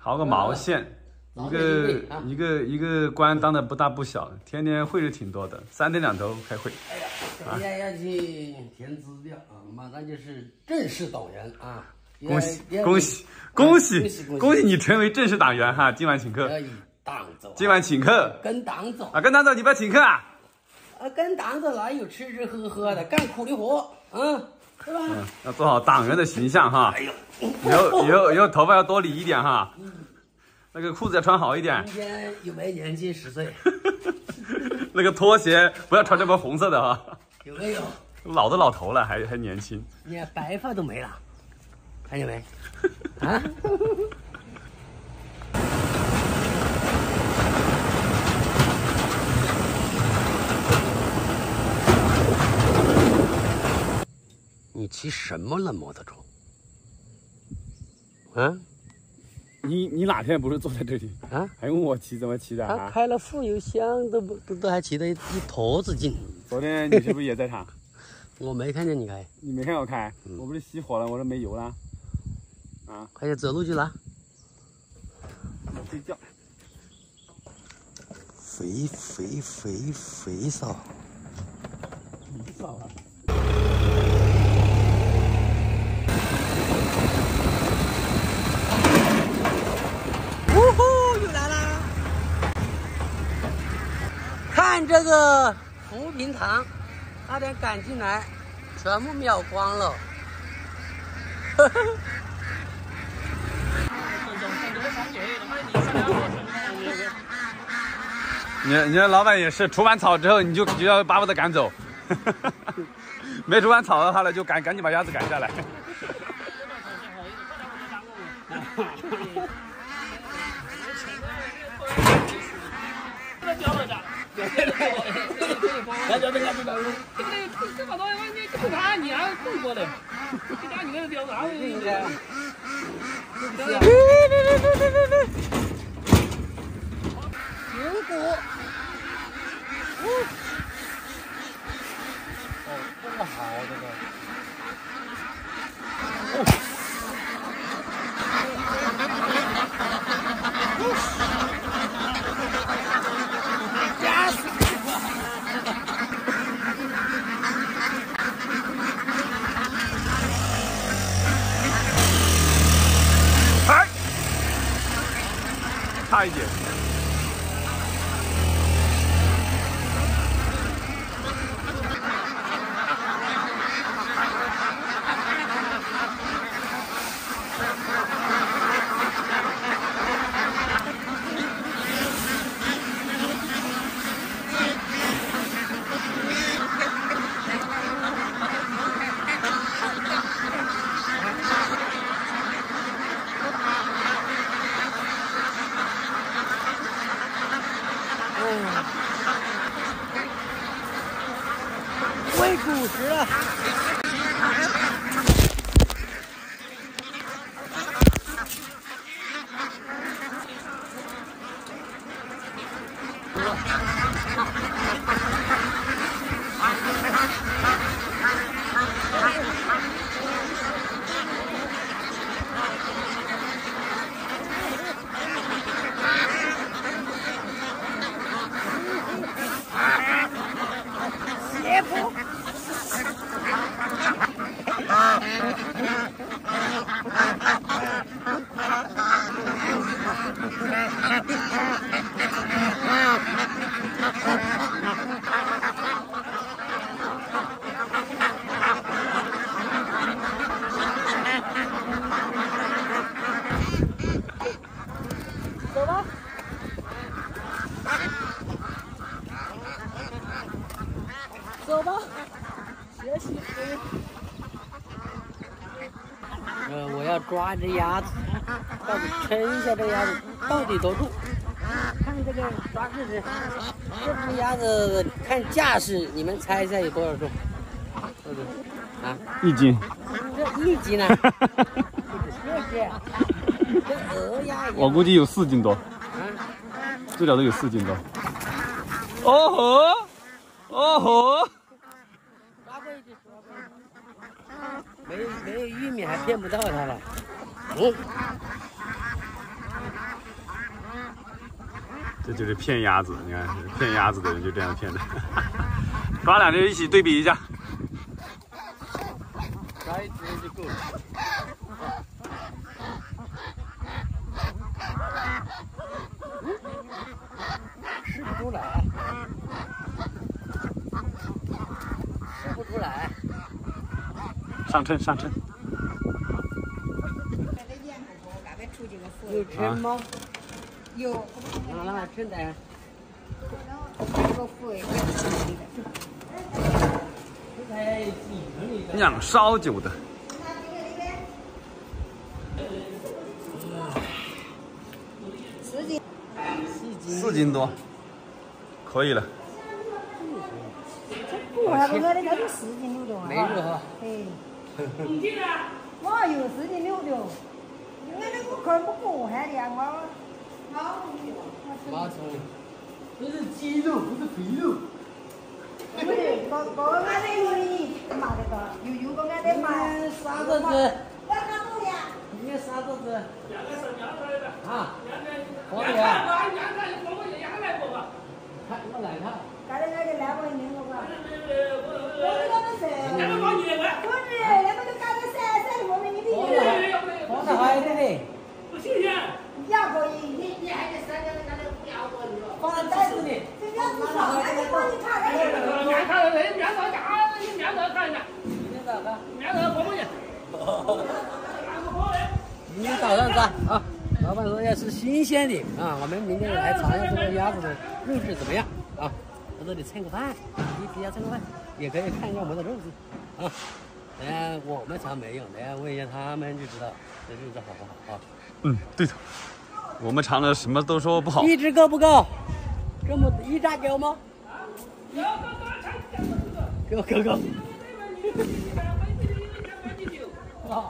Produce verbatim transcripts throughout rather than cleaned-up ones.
薅个毛线。 一个一个一个官当的不大不小，天天会是挺多的，三天两头开会。 哎呀，今天要去填资料啊，马上就是正式党员啊！ 恭喜恭喜恭喜恭喜你成为正式党员哈！今晚请客。 可以党走。 今晚请客。 跟党走啊，跟党走，你不要请客啊！ 啊，跟党走哪有吃吃喝喝的，干苦力活啊，对吧？ 嗯，要做好党员的形象哈。哎呦，以后以后以后头发要多理一点哈。 那个裤子要穿好一点。 今天有没有年轻十岁？ 那个拖鞋不要穿这么红色的哈。 有没有？ 老都老头了，还还年轻。 你看白发都没了，看见没？啊？你骑什么了摩托车？啊？ 你你哪天不是坐在这里啊？ 还问我骑怎么骑的啊？ 他开了富油箱，都不都都还骑得一坨子劲。 昨天你是不是也在场？ 我没看见你开。 你没看我开？嗯、我不是熄火了，我说没油了。啊！ 快点走路去了。 睡觉。 肥肥肥肥嫂。 肥嫂啊！ 看这个扶贫堂，差点赶进来，全部秒光了。 你你的老板也是，除完草之后你就就要巴不得赶走，没除完草的话呢，就赶赶紧把鸭子赶下来。 来这边，来这边。这个这把刀，你不怕你还更多嘞？这家你那个标啥？应该。 苹果。哦，这么好，这个。哦。 差一点。 喂主食了。斜坡。走吧。走吧。学习。呃，我要抓只鸭子，到底称一下这鸭子到底多重？看这个抓试试，这只鸭子看架势，你们猜一下有多少重？多重？啊？ 一斤。 这一斤呢？谢谢。跟鹅鸭一样。 我估计有四斤多。 啊？ 这条都有四斤多。哦吼，哦吼。 抓过一只，抓过一只。没没有玉米还骗不到它了。嗯。 这就是骗鸭子，你看骗鸭子的人就这样骗的。抓两只一起对比一下。 抓一只就够了。吃不出来，吃不出来。 上称上称。 有称吗？ 有。 拿来称的。 这个富也酿烧酒的。 四斤。 四斤多，可以了。 这我还不买的那就四斤六的啊。 没肉哈。 哎。我有四斤六的，我那个看不过还的我。 马葱，这是鸡肉，不是肥肉。 不是，个个俺那有的买这个，有有个俺在买。 啥子子？ 要干多的。 你啥子子？啊？我的呀。 看我来看。 干的那个来过年了吧？我我那个是。 那个包你来。 不是，那个就干的晒晒的我们你比。 放的好一点的。 不新鲜。 要可以， 你你还得三两个，那个不要过你了。 放在袋子里。 这样子少，那你帮你看看。 面看了，面上干，你面上看一下。 面上看。 面上过不去。 明天早上抓啊！老板说要是新鲜的啊，我们明天来尝一下这个鸭子的肉质怎么样啊？在这里蹭个饭，你底下蹭个饭，也可以看一下我们的肉质啊。等下我们尝没用，等下问一下他们就知道这肉质好不好啊？ 嗯，对头。我们尝了什么都说不好。 一只够不够？这么一扎够吗？够够够。啊。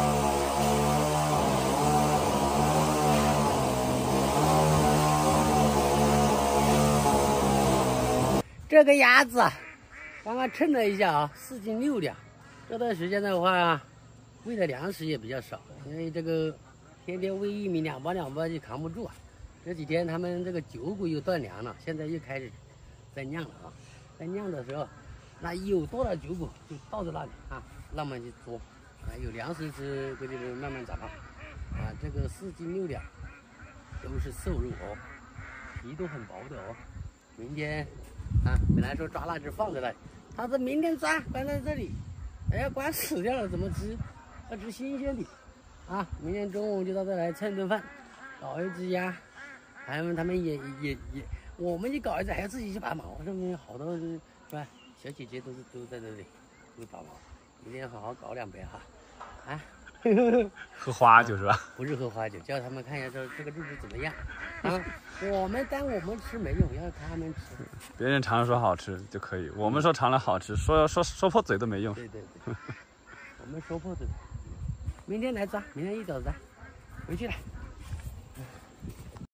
这个鸭子啊，刚刚称了一下啊，四斤六两。这段时间的话，喂的粮食也比较少，因为这个天天喂玉米两包两包就扛不住啊。这几天他们这个酒谷又断粮了，现在又开始在酿了啊。在酿的时候，那有多少酒谷就倒在那里啊，那么去捉啊。有粮食吃，估计就慢慢长啊。这个四斤六两都是瘦肉哦，皮都很薄的哦。明天。啊，本来说抓那只放在那里，他是明天抓关在这里，哎呀，关死掉了怎么吃？要吃新鲜的，啊，明天中午就到这来蹭顿饭，搞一只鸭，他们他们也也也，我们一搞一只还要自己去拔毛，上面好多是吧？小姐姐都是都在这里都拔毛，明天好好搞两杯哈，啊。 喝花酒是吧？ 不是喝花酒，叫他们看一下这这个肉质怎么样啊？我们当我们吃没用，要他们吃。 别人尝了说好吃就可以，我们说尝了好吃，说说说破嘴都没用。 对对对，我们说破嘴。明天来抓，明天一早抓，回去了。